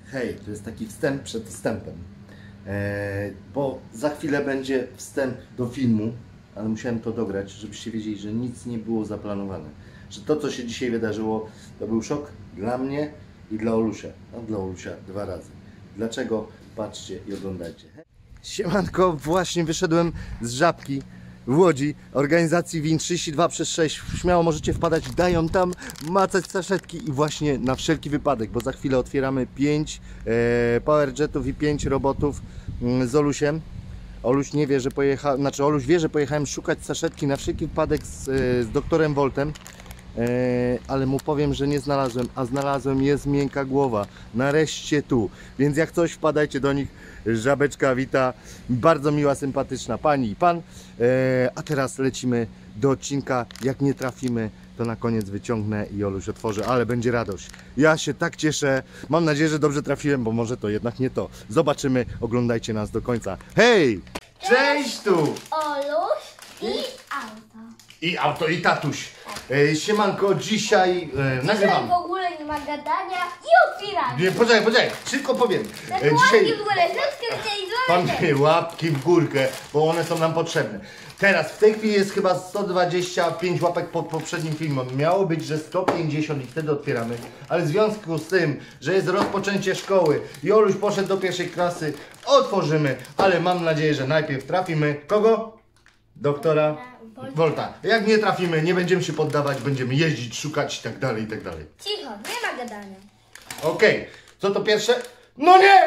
Hej, to jest taki wstęp przed wstępem, bo za chwilę będzie wstęp do filmu, ale musiałem to dograć, żebyście wiedzieli, że nic nie było zaplanowane. Że to, co się dzisiaj wydarzyło, to był szok dla mnie i dla Olusia. No, dla Olusia 2 razy. Dlaczego? Patrzcie i oglądajcie. Siemanko, właśnie wyszedłem z Żabki w Łodzi, organizacji WIN 32/6. Śmiało możecie wpadać, dają tam macać saszetki i właśnie na wszelki wypadek, bo za chwilę otwieramy 5 powerjetów i 5 robotów z Olusiem. Oluś nie wie, że pojechałem, znaczy Oluś wie, że pojechałem szukać saszetki na wszelki wypadek z doktorem Voltem. Ale mu powiem, że nie znalazłem, a znalazłem, jest miękka głowa, nareszcie tu, więc jak coś wpadajcie do nich. Żabeczka wita, bardzo miła, sympatyczna pani i pan, a teraz lecimy do odcinka. Jak nie trafimy, to na koniec wyciągnę i Oluś otworzy, ale będzie radość. Ja się tak cieszę, mam nadzieję, że dobrze trafiłem, bo może to jednak nie to. Zobaczymy, oglądajcie nas do końca. Hej! Cześć tu! Oluś i auto. I auto, i tatuś. Siemanko, dzisiaj nagrywam. W ogóle nie ma gadania i otwierania. Nie, poczekaj, szybko powiem. Łapki w górę, subskrypcja i dzwonek. Pan łapki w górkę, bo one są nam potrzebne. Teraz, w tej chwili jest chyba 125 łapek pod poprzednim filmem. Miało być, że 150 i wtedy otwieramy. Ale w związku z tym, że jest rozpoczęcie szkoły i Oluś poszedł do 1. klasy, otworzymy. Ale mam nadzieję, że najpierw trafimy. Kogo? Doktora Volta. Jak nie trafimy, nie będziemy się poddawać, będziemy jeździć, szukać i tak dalej, i tak dalej. Cicho, nie ma gadania. Okej, co to pierwsze? No nie!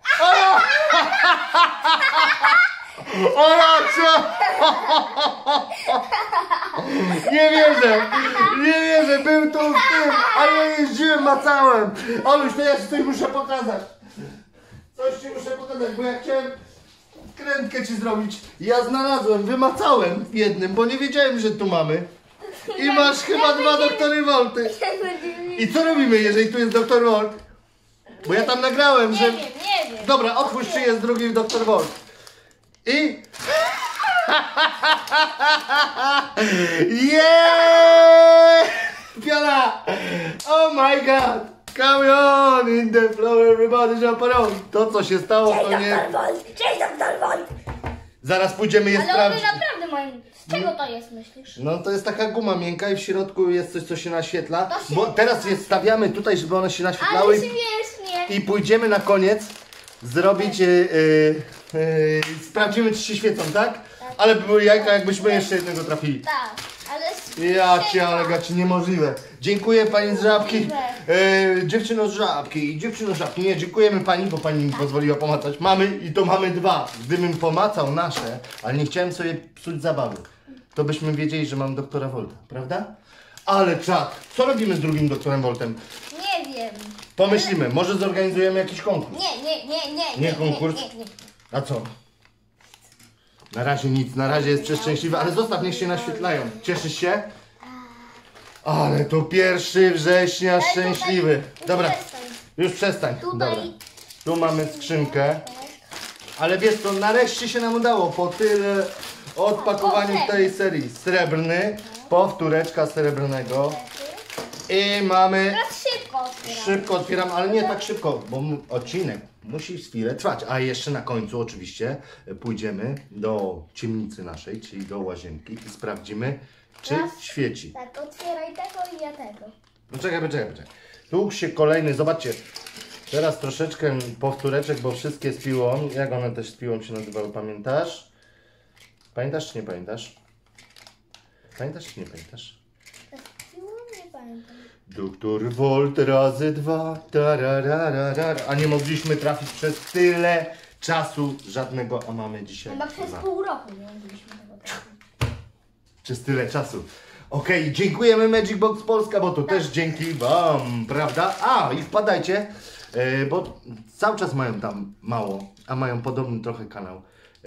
Nie wierzę, był tu w tym, a ja jeździłem, macałem. Oluś, to ja ci coś muszę pokazać. Coś ci muszę pokazać, bo ja chciałem krętkę ci zrobić. Ja znalazłem, wymacałem w jednym, bo nie wiedziałem, że tu mamy. I masz chyba 2 doktory Volty. I co robimy, jeżeli tu jest doktor Volt? Bo ja tam nagrałem, że... Nie wiem. Dobra, otwórz, czy jest drugi doktor Volt. I... Yeah! Piola! Oh my god! Come on in the floor, everybody jump around. To, co się stało, to nie... Cześć, doktor Volt! Zaraz pójdziemy je Ale one sprawdzić. naprawdę mają... Z czego to jest, myślisz? No to jest taka guma miękka i w środku jest coś, co się naświetla. To się- Bo teraz je stawiamy tutaj, żeby one się naświetlały. Ale śmiesznie. I pójdziemy na koniec zrobić, sprawdzimy, czy się świecą, tak? Ale by były jajka, jakbyśmy jeszcze jednego trafili. Tak, ale... Ja cię, ale gaci, niemożliwe. Dziękuję pani z Żabki, dziewczyno z Żabki, nie, dziękujemy pani, bo pani mi pozwoliła pomacać. Mamy i to mamy 2. Gdybym pomacał nasze, ale nie chciałem sobie psuć zabawy, to byśmy wiedzieli, że mam doktora Volta, prawda? Ale czad, co robimy z drugim doktorem Voltem? Nie wiem. Pomyślimy, może zorganizujemy jakiś konkurs. Nie. Konkurs? Nie. A co? Na razie nic, na razie jest przeszczęśliwy, ale zostaw, niech się naświetlają. Cieszysz się? Ale to 1 września szczęśliwy. Dobra, już przestań. Dobra. Tu mamy skrzynkę. Ale wiesz co, nareszcie się nam udało po tyle odpakowaniu tej serii. Srebrny, powtóreczka srebrnego. I mamy... Teraz szybko otwieram. Szybko otwieram, ale nie tak szybko, bo odcinek musi chwilę trwać. A jeszcze na końcu oczywiście pójdziemy do ciemnicy naszej, czyli do łazienki i sprawdzimy, czy świeci. Tak, otwieraj tego i ja tego. Poczekaj. Tu się kolejny, zobaczcie. Teraz troszeczkę powtóreczek, bo wszystkie z piłą. Jak one też z piłą się nazywały, pamiętasz? Pamiętasz czy nie pamiętasz? Pamiętasz czy nie pamiętasz? Nie pamiętam. Doktor Volt razy 2, tararararar. A nie mogliśmy trafić przez tyle czasu żadnego, a mamy dzisiaj. Chyba przez 2. pół roku nie mogliśmy tego trafić. Przez tyle czasu. Okej, dziękujemy Magic Box Polska, bo to też dzięki wam, prawda? A, i wpadajcie, bo cały czas mają tam mało, a mają podobny trochę kanał.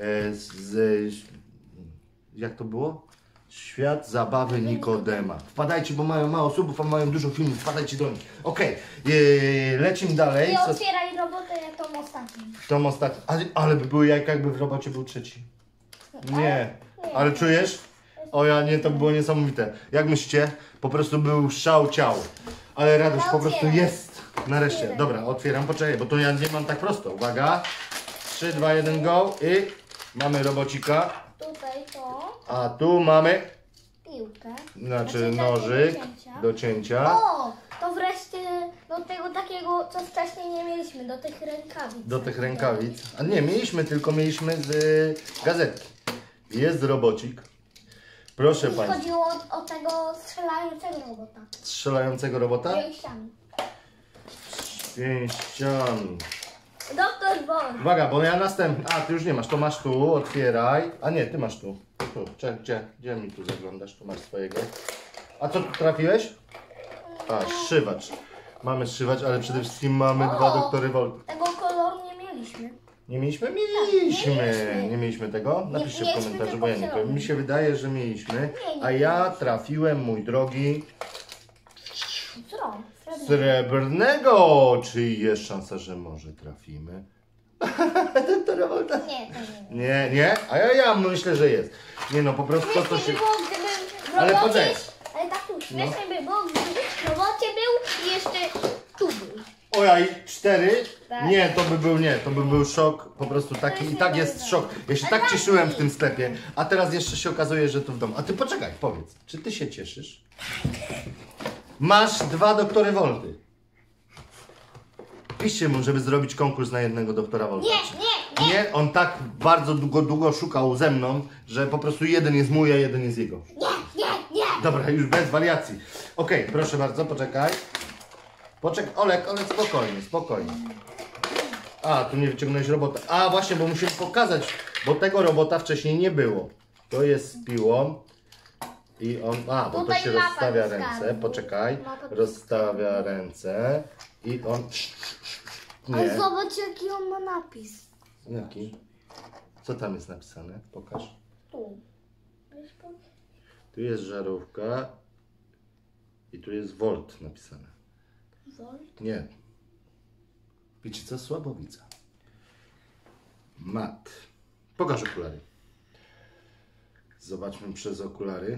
Jak to było? Świat zabawy Nikodema. Wpadajcie, bo mają mało subów, a mają dużo filmów. Wpadajcie do nich. Okej, lecimy dalej. I otwieraj robotę jak tą ostatnią. Tą ostatnią. Ale by były jajka, jakby w robocie był 3. Nie. Ale czujesz? O ja nie, to było niesamowite. Jak myślicie? Po prostu był szał ciał. Ale radość po prostu jest. Nareszcie. Dobra, otwieram, poczekaj, bo to ja nie mam tak prosto. Uwaga. 3, 2, 1, go i mamy robocika. Tutaj to A tu mamy, piłkę. znaczy tak nożyk do cięcia. O! To wreszcie do tego takiego, co wcześniej nie mieliśmy, do tych rękawic. Do tych rękawic. A nie, mieliśmy z gazetki. Jest robocik. Proszę I Państwa. chodziło o tego strzelającego robota. Strzelającego robota? Pięściami. Pięściami. Doktor Wor. Uwaga, bo ja następny. A, ty już nie masz, to masz tu, otwieraj. A nie, ty masz tu. Tu, gdzie mi tu zaglądasz? Tu masz swojego. A co tu trafiłeś? A, zszywacz. Mamy zszywacz, ale przede wszystkim mamy dwa doktory Volt. Tego koloru nie mieliśmy. Nie mieliśmy? mieliśmy. Nie mieliśmy tego? Napiszcie w mieliśmy komentarzu, tylko bo ja nie powiem. Mi się wydaje, że mieliśmy. Nie A ja trafiłem, mój drogi, Co? srebrnego. Czy jest szansa, że może trafimy? Doktora Volta? Nie, to nie. Nie? A ja myślę, że jest. Nie no, po prostu to co Śmiesznie się... by było, gdybym w Ale robocie... poczekaj. Ale tak tu, śmiesznie by było, gdyby w robocie był i jeszcze tu był. Ojaj, 4? Tak. Nie, to by był szok, po prostu taki, i tak jest szok. Ja się tak cieszyłem w tym sklepie, a teraz jeszcze się okazuje, że to w domu. A ty poczekaj, powiedz, czy ty się cieszysz? Masz 2 doktory Volty. Piszcie mu, żeby zrobić konkurs na jednego doktora Volta. Nie. Nie, on tak bardzo długo szukał ze mną, że po prostu jeden jest mój, a jeden jest jego. Nie. Dobra, już bez wariacji. Okej, proszę bardzo, poczekaj. Olek, spokojnie. A, tu nie wyciągnąłeś robota. A, właśnie, bo musimy pokazać, bo tego robota wcześniej nie było. To jest z piłą. I on, bo to Tutaj się mapa rozstawia do ręce, skarbu. poczekaj. Mapa do Rozstawia ręce. I on... Ale Nie. zobacz jaki on ma napis. Jaki? Co tam jest napisane? Pokaż. Tu. Tu jest żarówka. I tu jest volt napisane. Volt? Nie. Wiecie co? Słabo widzę. Mat. Pokaż okulary. Zobaczmy przez okulary.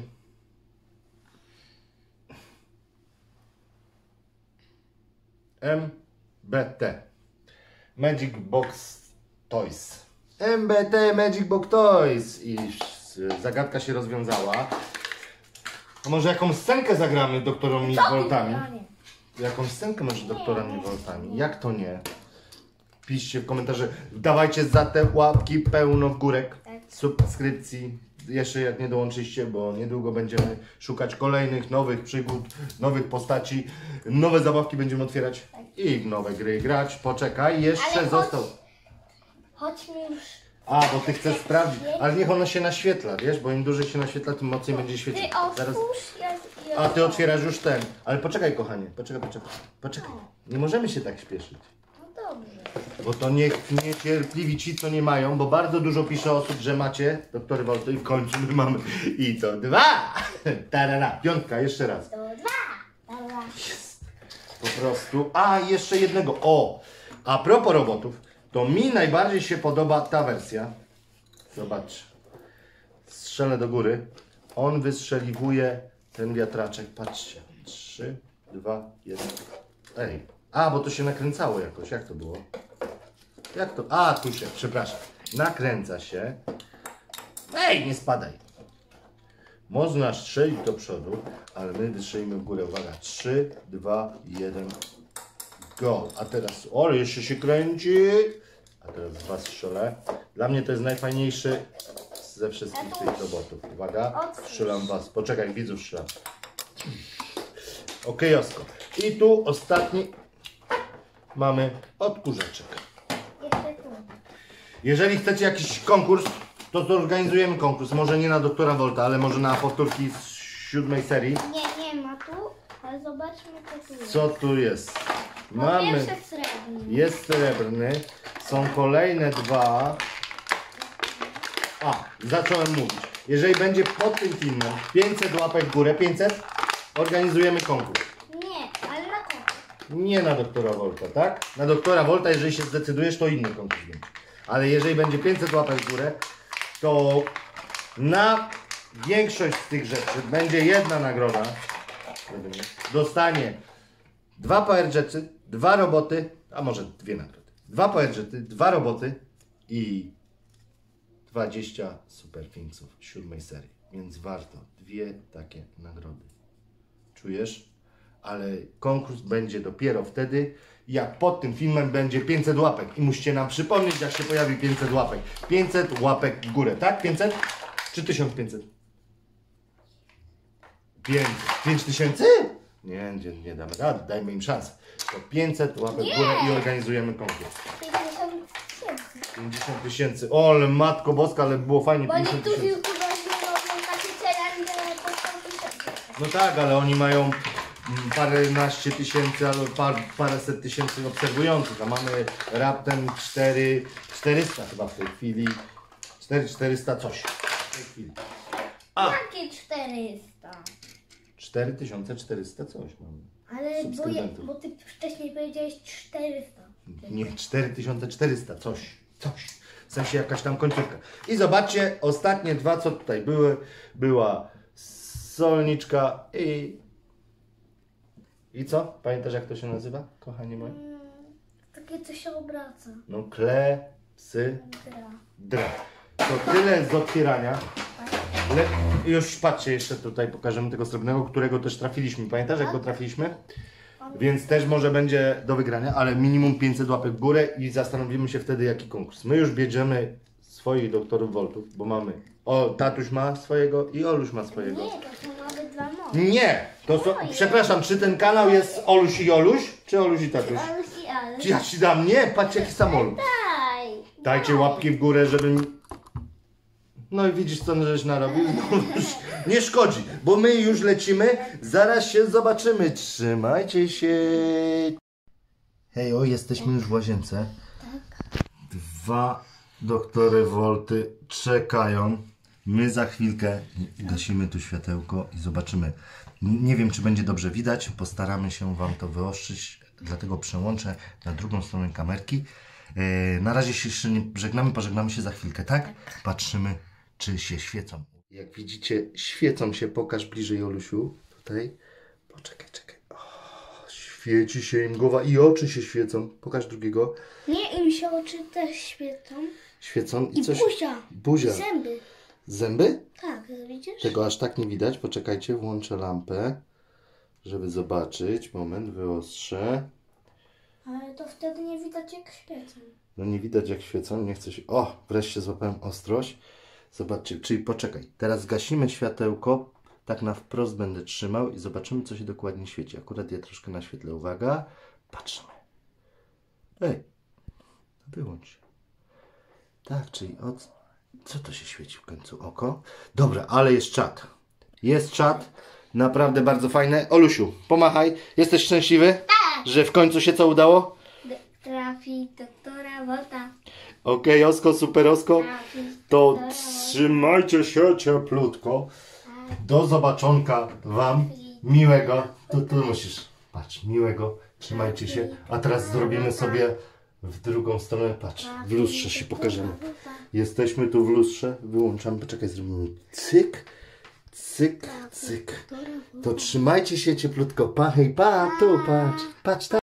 MBT. Magic Box Toys. MBT Magic Box Toys. I zagadka się rozwiązała. A może jakąś scenkę zagramy doktorami Voltami? Jakąś scenkę może doktorami Voltami? Jak to nie? Piszcie w komentarzu. Dawajcie za te łapki pełno w górę. Subskrypcji. Jeszcze jak nie dołączyście, bo niedługo będziemy szukać kolejnych nowych przygód, nowych postaci. Nowe zabawki będziemy otwierać i w nowe gry grać. Poczekaj, jeszcze Ale został. Chodź mi już. A, bo ty chcesz sprawdzić. Ale niech ona się naświetla, wiesz? Bo im dłużej się naświetla, tym mocniej będzie świecić. Ty otwórz, ja A ty otwierasz już ten. Ale poczekaj, kochanie. Poczekaj. Nie możemy się tak śpieszyć. No dobrze. Bo to niecierpliwi ci, co nie mają, bo bardzo dużo pisze osób, że macie doktory Volty i w końcu my mamy. I to 2! Tarara. 5, jeszcze raz. To 2. Dobra. Jest. Po prostu. A, jeszcze jednego. O! A propos robotów, to mi najbardziej się podoba ta wersja. Zobacz. Strzelę do góry. On wystrzeliwuje ten wiatraczek. Patrzcie. 3, 2, 1. Ej. A, bo to się nakręcało jakoś. Jak to było? Jak to? A, tu się, przepraszam. Nakręca się. Ej, nie spadaj. Można strzelić do przodu, ale my wystrzelimy w górę. Uwaga. 3, 2, 1. Go. A teraz, jeszcze się kręci. A teraz was strzelę. Dla mnie to jest najfajniejszy ze wszystkich tych robotów. Uwaga. Strzelam was. Poczekaj, widzów strzelam. Okej, Josko. I tu ostatni mamy odkurzaczek. Jeszcze tu. Jeżeli chcecie jakiś konkurs, to zorganizujemy konkurs. Może nie na doktora Volta, ale może na powtórki z 7 serii. Nie ma tu, ale zobaczmy co tu jest. Co tu jest? Po Mamy. pierwsze srebrny. Jest srebrny. Są kolejne 2. A, zacząłem mówić. Jeżeli będzie pod tym filmem 500 łapek w górę, 500, organizujemy konkurs. Nie, ale na kogo? Nie na doktora Volta, tak? Na doktora Volta, jeżeli się zdecydujesz, to inny konkurs będzie. Ale jeżeli będzie 500 łapek w górę, to na większość z tych rzeczy będzie jedna nagroda. Dostanie 2 PowerJetsy, 2 roboty, a może 2 nagrody. 2 PowerJetsy, 2 roboty i 20 Super Thingsów 7 serii. Więc warto 2 takie nagrody. Czujesz? Ale konkurs będzie dopiero wtedy, jak pod tym filmem będzie 500 łapek. I musicie nam przypomnieć, jak się pojawi 500 łapek. 500 łapek w górę, tak? 500? Czy 1500? 500. 5000? Nie damy rady, dajmy im szansę. To 500 łapek w górę i organizujemy konkurs. 50 000. O, ale matko boska, ale było fajnie. Bo 50 000. niektórzy youtuberzy robią takie challenge po 100 000. No tak, ale oni mają paręnaście tysięcy albo paręset tysięcy obserwujących, a mamy raptem 400 chyba w tej chwili. 400 coś w tej chwili. A! Jakie 400? 4400 coś mamy. Ale Subskrybentów. bo ty wcześniej powiedziałeś 400. Nie, 4400 coś. W sensie jakaś tam końcówka. I zobaczcie, ostatnie 2 co tutaj były. Była solniczka i co? Pamiętasz jak to się nazywa, kochanie moje? Takie co się obraca. No klepsydra. Dra. To tyle z otwierania. Już patrzcie, jeszcze tutaj pokażemy tego srebrnego, którego też trafiliśmy. Pamiętasz jak go trafiliśmy? Więc też może będzie do wygrania, ale minimum 500 łapek w górę i zastanowimy się wtedy jaki konkurs. My już bierzemy swoich doktorów Voltów, bo mamy. O, tatuś ma swojego i Oluś ma swojego. Nie, to są nawet dwa moje. Nie! To są, przepraszam, czy ten kanał jest Oluś i Oluś? Czy Oluś i tatuś? Ale. Czy ja ci dam? Nie! Patrzcie jaki samolot. Daj. Dajcie łapki w górę, żeby... No i widzisz co żeś narobił? No, już nie szkodzi, bo my już lecimy. Zaraz się zobaczymy. Trzymajcie się. Hej, o, jesteśmy już w łazience. Tak. 2 doktory Volty czekają. My za chwilkę gasimy tu światełko i zobaczymy. Nie wiem, czy będzie dobrze widać. Postaramy się Wam to wyostrzyć, dlatego przełączę na drugą stronę kamerki. Na razie się jeszcze nie żegnamy, pożegnamy się za chwilkę, tak? Patrzymy, czy się świecą. Jak widzicie, świecą się. Pokaż bliżej, Olusiu. Tutaj. Poczekaj. O, świeci się im głowa i oczy się świecą. Pokaż drugiego. Nie, im się oczy też świecą. Świecą i I coś. buzia. Buzia. Zęby. Zęby? Tak, widzisz? Tego aż tak nie widać. Poczekajcie, włączę lampę, żeby zobaczyć. Moment, wyostrzę. Ale to wtedy nie widać jak świecą. No nie widać jak świecą, nie chcę się... O, wreszcie złapałem ostrość. Zobaczcie, czyli poczekaj. Teraz zgasimy światełko. Tak na wprost będę trzymał i zobaczymy, co się dokładnie świeci. Akurat ja troszkę naświetlę. Uwaga. Patrzymy. Ej. Wyłącz się. Tak, czyli od... Co to się świeci w końcu? Oko? Dobra, ale jest czat. Jest czat. Naprawdę bardzo fajne. Olusiu, pomachaj. Jesteś szczęśliwy? Tak. Że w końcu się co udało? Trafi doktora Volta. Okej, Osko, super Osko. Trafi To doktora trzymajcie się cieplutko. Do zobaczonka Wam. Miłego. Tu musisz. Patrz, miłego. Trzymajcie się. A teraz zrobimy sobie w drugą stronę. Patrz, w lustrze się pokażemy. Jesteśmy tu w lustrze. Wyłączamy. Poczekaj, zrobimy cyk. Cyk, cyk. To trzymajcie się cieplutko. Pa, hej, pa. Tu, patrz. Patrz, tak.